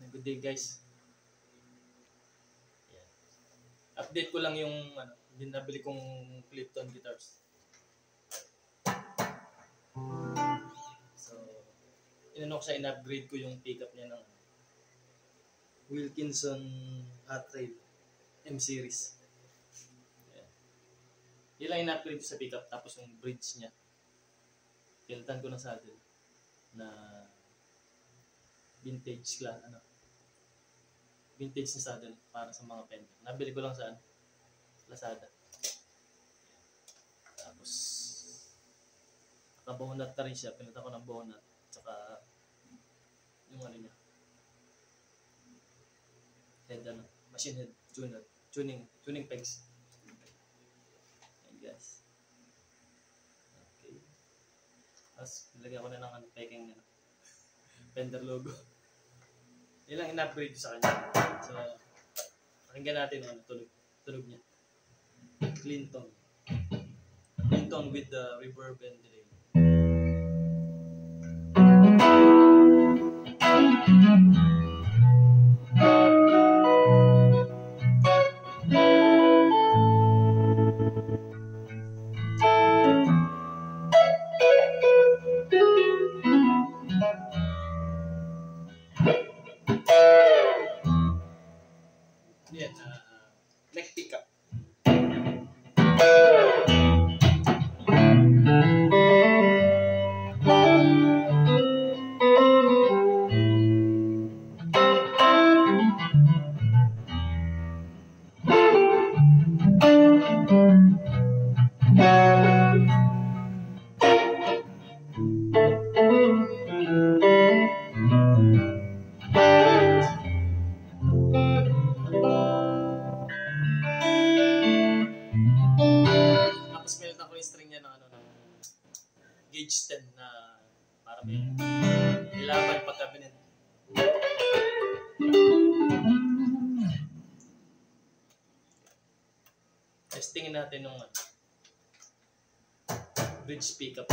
Good day guys. Yan. Update ko lang yung nabili kong Clifton guitars. So, inano ko siya, in-upgrade ko yung pickup niya ng Wilkinson Hot Rail M series. Yan. Yun lang in-upgrade ko sa pickup, tapos yung bridge niya. Pinalitan ko ng saddle na vintage class, vintage na saddle para sa mga Fender. Nabili ko lang sa Lazada. Tapos naka-bonnet na rin siya. Pinalitan ko ng bonnet. Tsaka yung niya. Head machine head tuning pegs. Ayan guys. Okay. Tapos nilagyan ko na ng pegging Fender logo. Yun lang in-upgrade ko sa kanya. So, pakinggan natin tunog niya. Clifton with the reverb and delay. Yan, neck pickup. String niya ng gauge 10 na para may ilaban pag cabinet. Testingin natin ng bridge pickup.